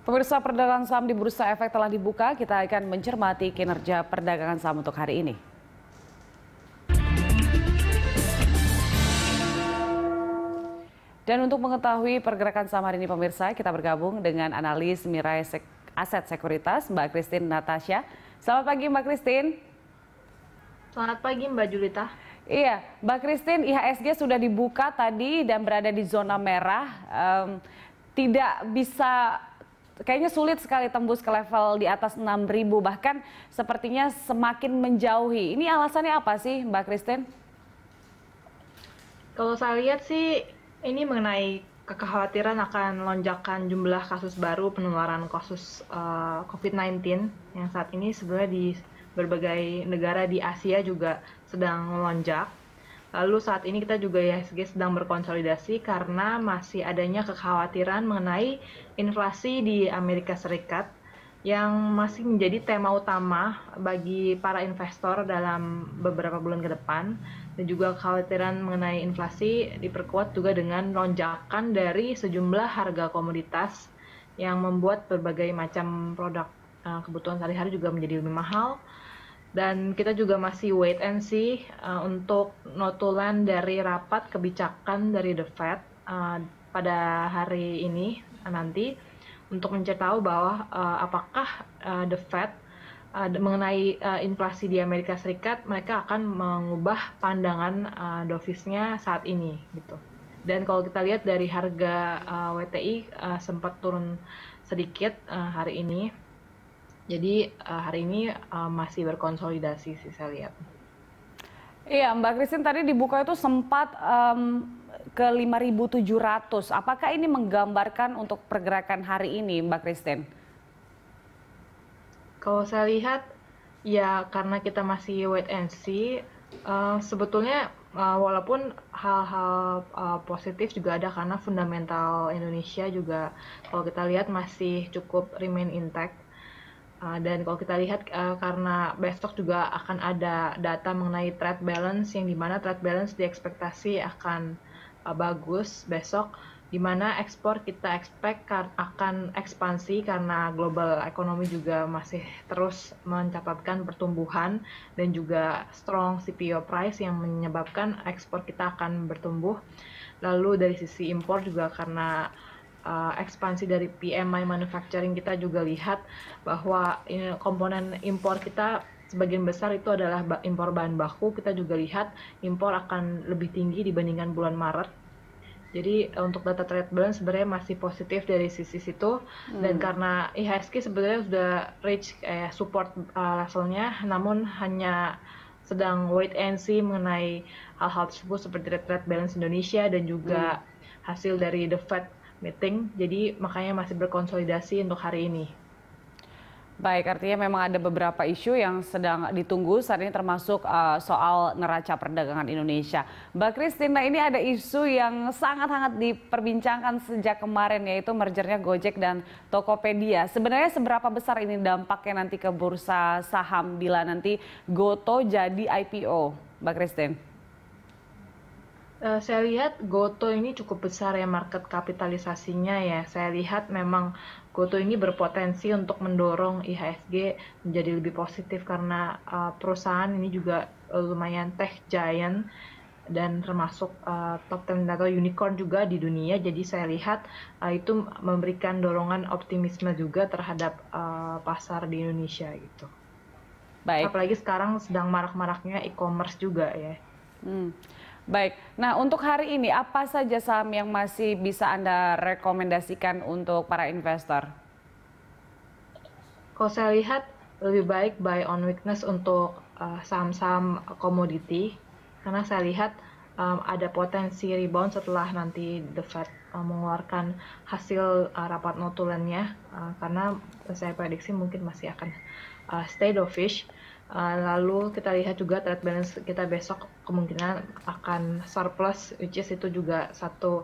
Pemirsa, perdagangan saham di Bursa Efek telah dibuka. Kita akan mencermati kinerja perdagangan saham untuk hari ini. Dan untuk mengetahui pergerakan saham hari ini, pemirsa, kita bergabung dengan analis Mirai Aset Sekuritas, Mbak Christine Natasha. Selamat pagi, Mbak Christine. Selamat pagi, Mbak Julita. Iya, Mbak Christine, IHSG sudah dibuka tadi dan berada di zona merah. Tidak bisa, kayaknya sulit sekali tembus ke level di atas 6.000, bahkan sepertinya semakin menjauhi. Ini alasannya apa sih, Mbak Christine? Kalau saya lihat sih, ini mengenai kekhawatiran akan lonjakan jumlah kasus baru penularan kasus COVID-19 yang saat ini sebenarnya di berbagai negara di Asia juga sedang melonjak. Lalu saat ini kita juga IHSG sedang berkonsolidasi karena masih adanya kekhawatiran mengenai inflasi di Amerika Serikat yang masih menjadi tema utama bagi para investor dalam beberapa bulan ke depan. Dan juga kekhawatiran mengenai inflasi diperkuat juga dengan lonjakan dari sejumlah harga komoditas yang membuat berbagai macam produk kebutuhan sehari-hari juga menjadi lebih mahal. Dan kita juga masih wait and see untuk notulen dari rapat kebijakan dari The Fed pada hari ini nanti untuk mencari tahu bahwa apakah The Fed mengenai inflasi di Amerika Serikat mereka akan mengubah pandangan dovisnya saat ini gitu. Dan kalau kita lihat dari harga WTI sempat turun sedikit hari ini. Jadi hari ini masih berkonsolidasi sih saya lihat. Iya, Mbak Christine, tadi dibuka itu sempat ke 5.700. Apakah ini menggambarkan untuk pergerakan hari ini, Mbak Christine? Kalau saya lihat, ya karena kita masih wait and see, sebetulnya walaupun hal-hal positif juga ada karena fundamental Indonesia juga kalau kita lihat masih cukup remain intact. Dan kalau kita lihat karena besok juga akan ada data mengenai trade balance yang dimana trade balance diekspektasi akan bagus besok, dimana ekspor kita expect akan ekspansi karena global ekonomi juga masih terus mencatatkan pertumbuhan dan juga strong CPO price yang menyebabkan ekspor kita akan bertumbuh. Lalu dari sisi impor juga karena ekspansi dari PMI manufacturing kita juga lihat bahwa komponen impor kita sebagian besar itu adalah impor bahan baku. Kita juga lihat impor akan lebih tinggi dibandingkan bulan Maret. Jadi untuk data trade balance sebenarnya masih positif dari sisi situ. Dan karena IHSG sebenarnya sudah reach support levelnya, namun hanya sedang wait and see mengenai hal-hal tersebut seperti trade balance Indonesia dan juga hasil dari The Fed meeting, jadi makanya masih berkonsolidasi untuk hari ini. Baik, artinya memang ada beberapa isu yang sedang ditunggu saat ini termasuk soal neraca perdagangan Indonesia. Mbak Christine, ini ada isu yang sangat-sangat diperbincangkan sejak kemarin yaitu mergernya Gojek dan Tokopedia. Sebenarnya seberapa besar ini dampaknya nanti ke bursa saham bila nanti Goto jadi IPO, Mbak Christine? Saya lihat Goto ini cukup besar ya market kapitalisasinya ya. Saya lihat memang Goto ini berpotensi untuk mendorong IHSG menjadi lebih positif karena perusahaan ini juga lumayan tech giant dan termasuk top 10 atau unicorn juga di dunia. Jadi saya lihat itu memberikan dorongan optimisme juga terhadap pasar di Indonesia gitu. Baik. Apalagi sekarang sedang marak-maraknya e-commerce juga ya. Baik, nah untuk hari ini apa saja saham yang masih bisa Anda rekomendasikan untuk para investor? Kalau saya lihat lebih baik buy on weakness untuk saham-saham komoditi karena saya lihat ada potensi rebound setelah nanti The Fed mengeluarkan hasil rapat notulennya karena saya prediksi mungkin masih akan stay dovish. Lalu kita lihat juga trade balance kita besok kemungkinan akan surplus, which is itu juga satu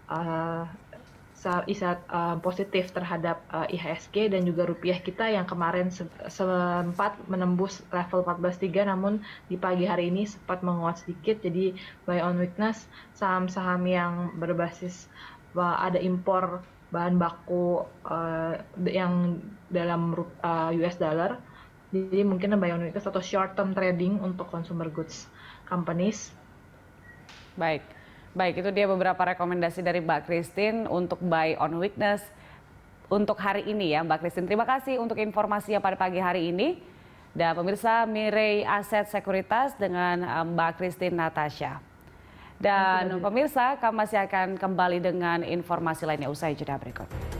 isyarat positif terhadap IHSG dan juga rupiah kita yang kemarin sempat menembus level 14.3 namun di pagi hari ini sempat menguat sedikit. Jadi buy on weakness saham-saham yang berbasis ada impor bahan baku yang dalam US dollar. Jadi mungkin buy on weakness atau short term trading untuk consumer goods companies. Baik, baik itu dia beberapa rekomendasi dari Mbak Christine untuk buy on weakness untuk hari ini ya Mbak Christine. Terima kasih untuk informasinya pada pagi hari ini. Dan pemirsa, Mirai Aset Sekuritas dengan Mbak Christine Natasha. Dan pemirsa, kami masih akan kembali dengan informasi lainnya usai jeda berikut.